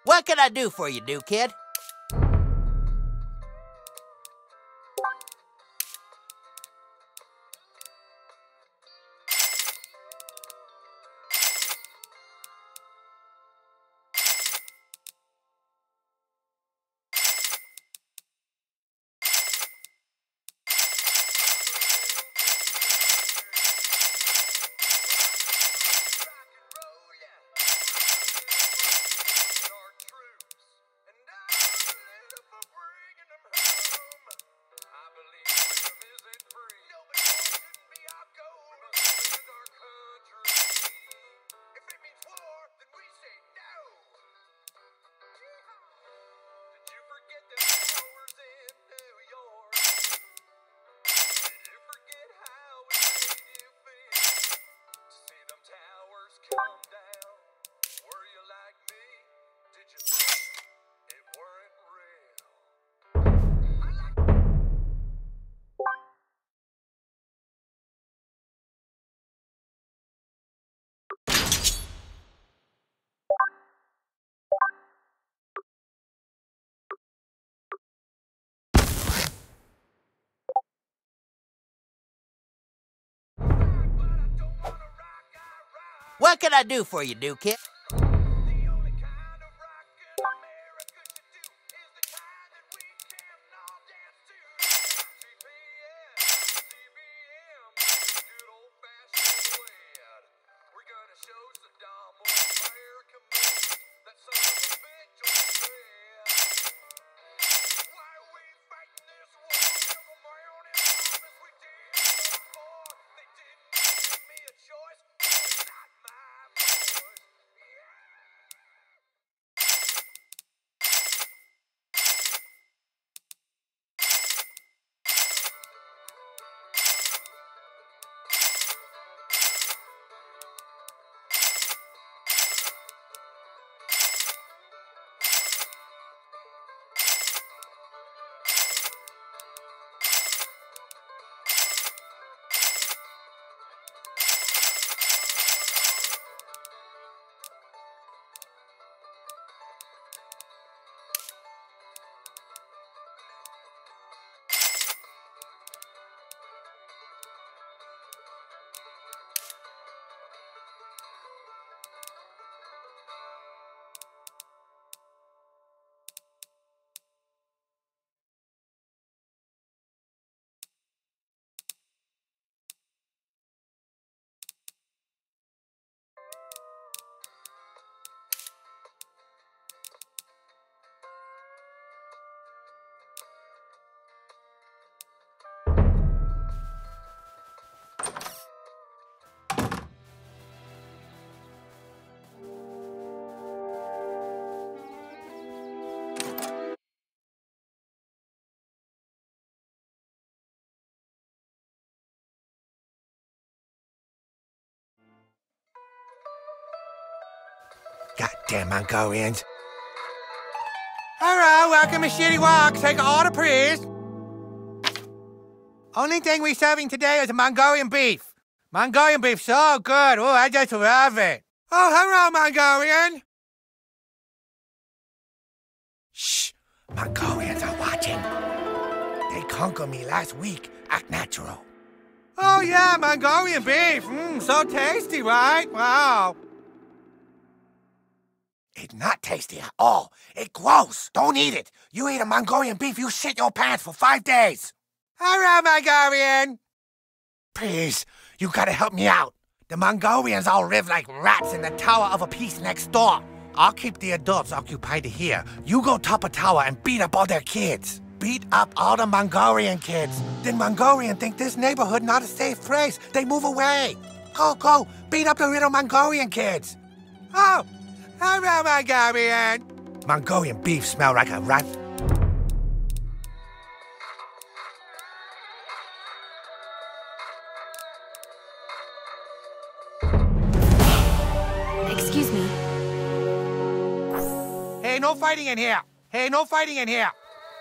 What can I do for you, new kid? What can I do for you, new kid? Goddamn Mongolians. Hello, welcome to Shitty Walk. Take an order, please. Only thing we're serving today is Mongolian beef. Mongolian beef, so good. Oh, I just love it. Oh, hello, Mongolian. Shh, Mongolians are watching. They conquered me last week. Act natural. Oh, yeah, Mongolian beef. So tasty, right? Wow. It's not tasty at all. It's gross. Don't eat it. You eat a Mongolian beef, you shit your pants for 5 days. Hello, Mongolian. Please, you gotta help me out. The Mongolians all live like rats in the tower of a piece next door. I'll keep the adults occupied here. You go top a tower and beat up all their kids. Beat up all the Mongolian kids. Then Mongolian think this neighborhood not a safe place. They move away. Go, beat up the little Mongolian kids. Oh, hello, Mongolian. Mongolian beef smell like a rat. Excuse me. Hey, no fighting in here. Hey, no fighting in here.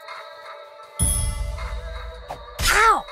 Ow!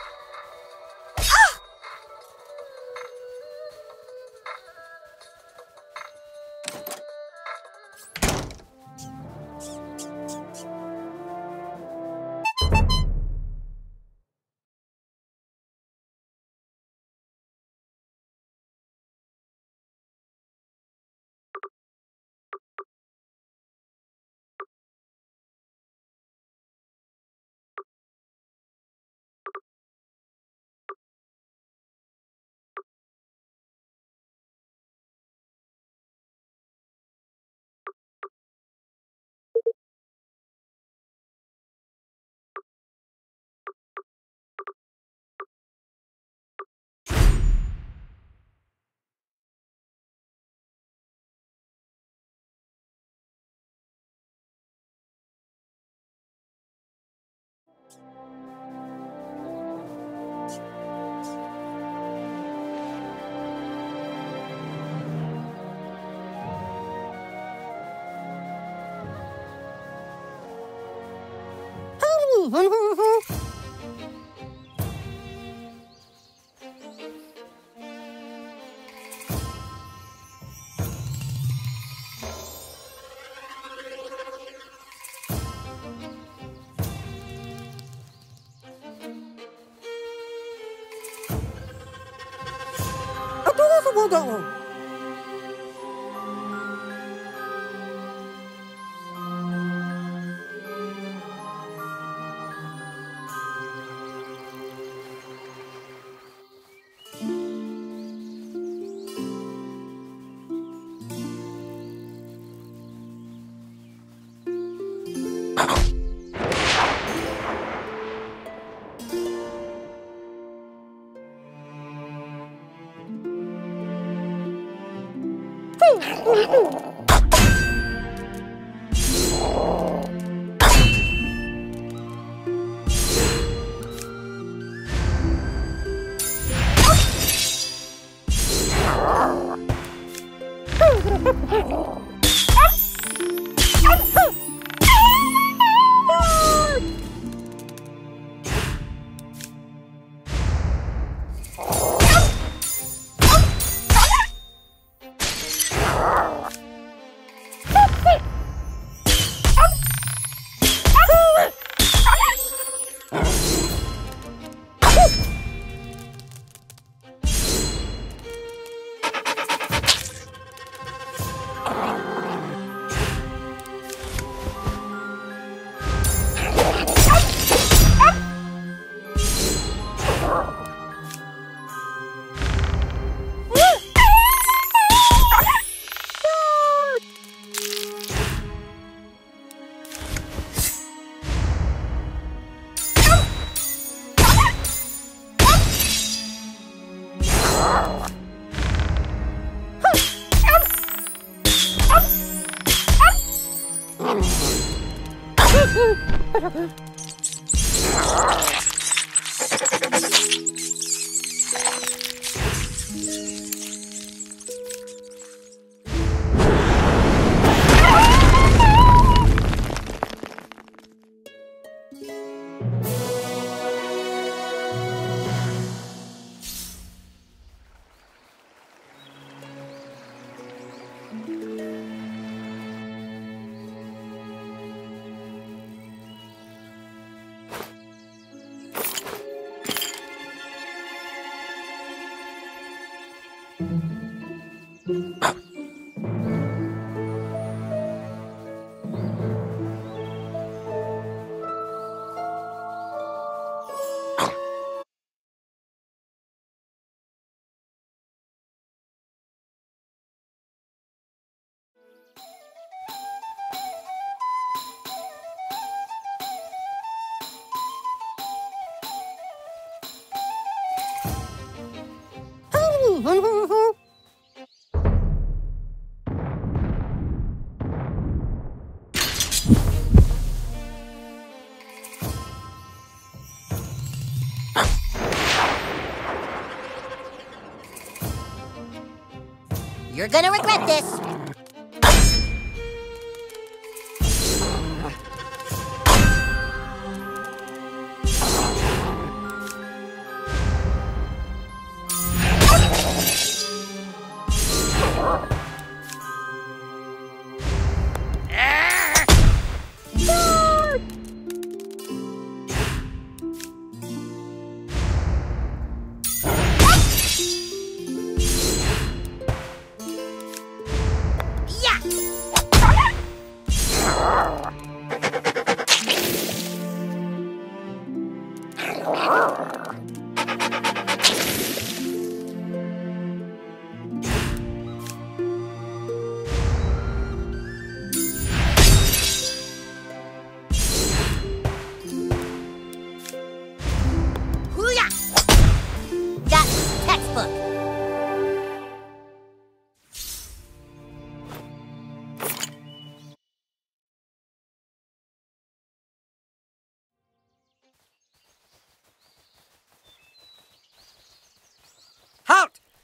You're gonna regret this.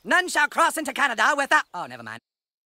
None shall cross into Canada without... Oh, never mind.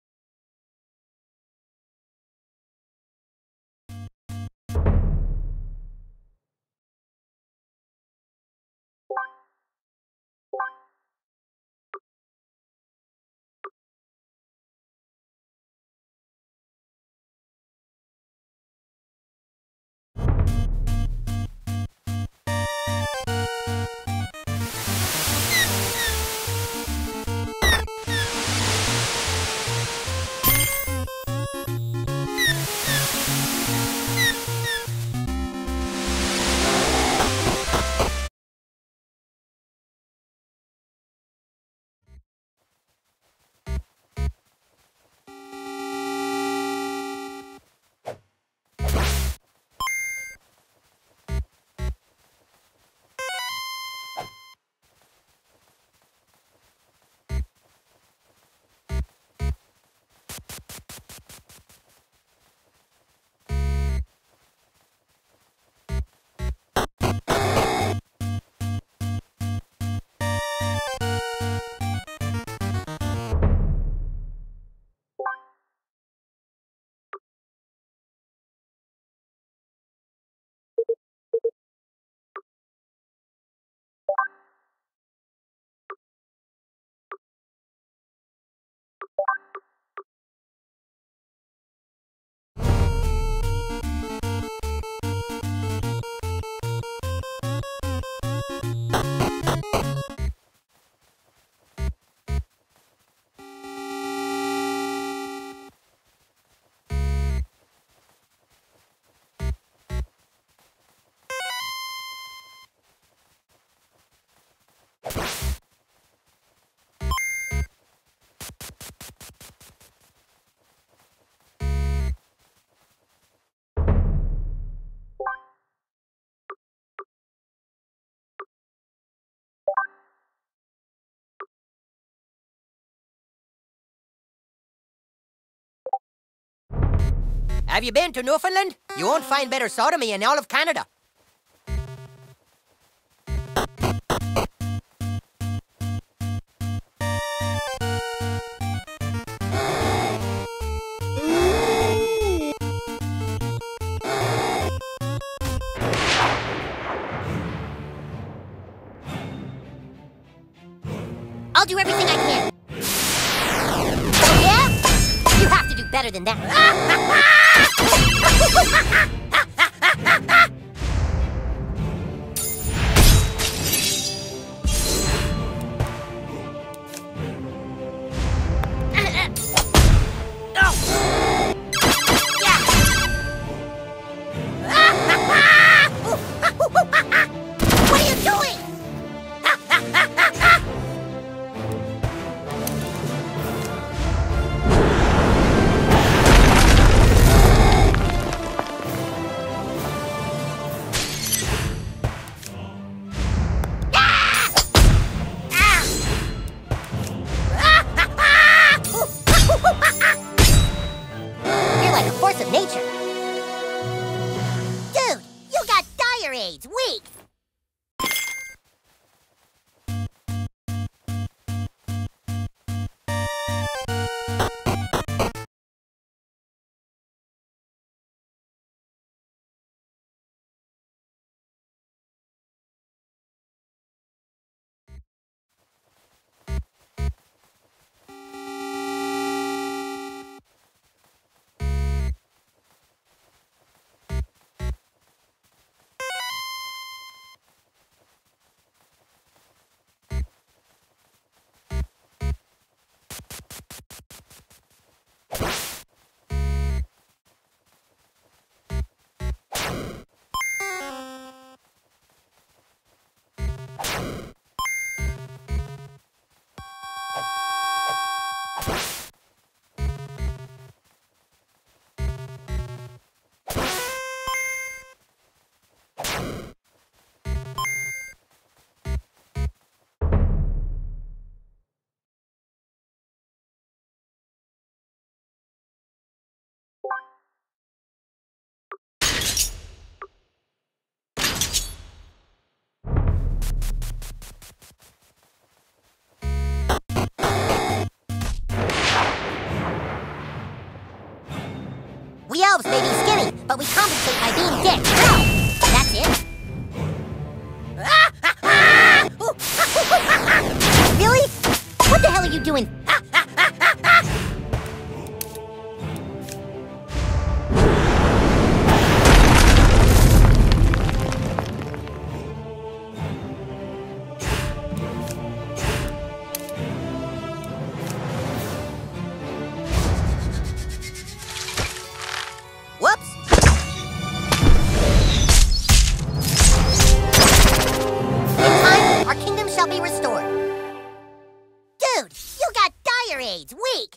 Have you been to Newfoundland? You won't find better sodomy in all of Canada. I'll do everything I can. Oh, yeah? You have to do better than that. What are you doing? You're like a force of nature. Dude, you got dire AIDS. Weak. elves may be skinny, but we compensate by being dick. That's it. Really? What the hell are you doing? Whoops! In time, our kingdom shall be restored. Dude, you got dire AIDS. Weak.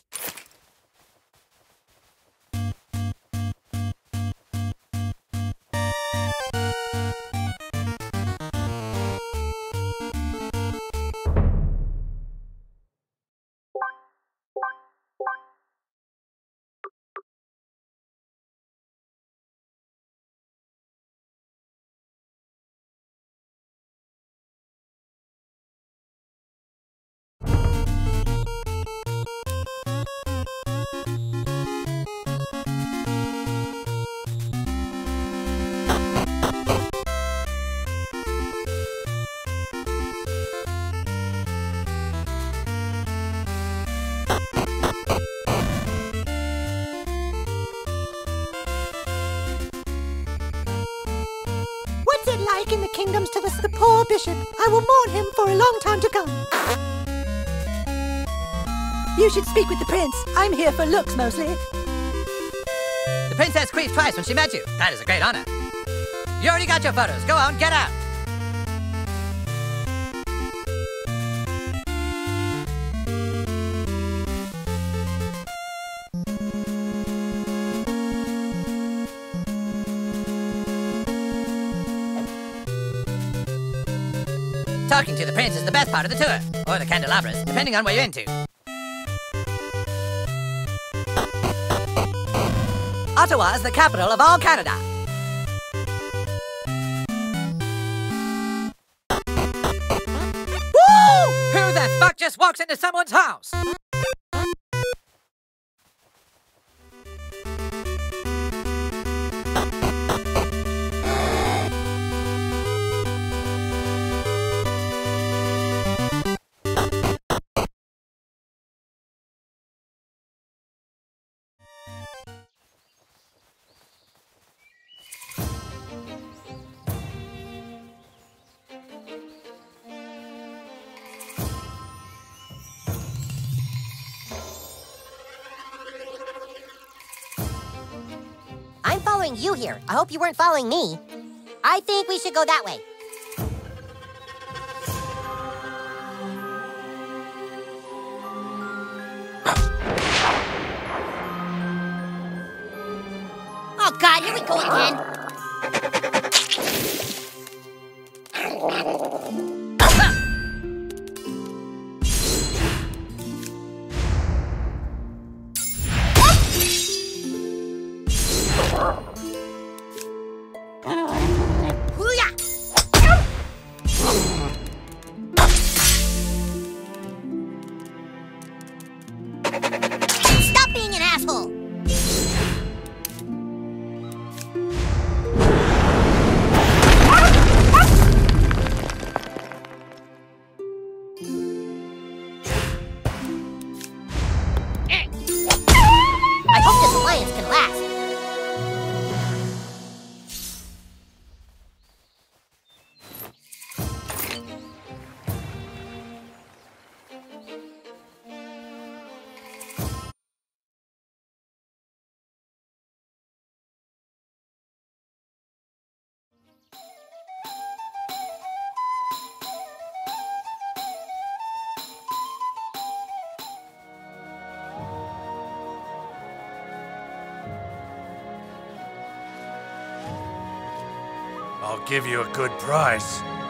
What's it like in the kingdoms to the poor bishop? I will mourn him for a long time to come. You should speak with the prince. I'm here for looks, mostly. The princess queefed twice when she met you. That is a great honor. You already got your photos. Go on, get out. Talking to the prince is the best part of the tour. Or the candelabras, depending on what you're into. Ottawa is the capital of all Canada. Woo! Who the fuck just walks into someone's house? I'm following you here. I hope you weren't following me. I think we should go that way. Oh God, here we go again. Stop being an asshole! I hope this alliance can last. I'll give you a good price.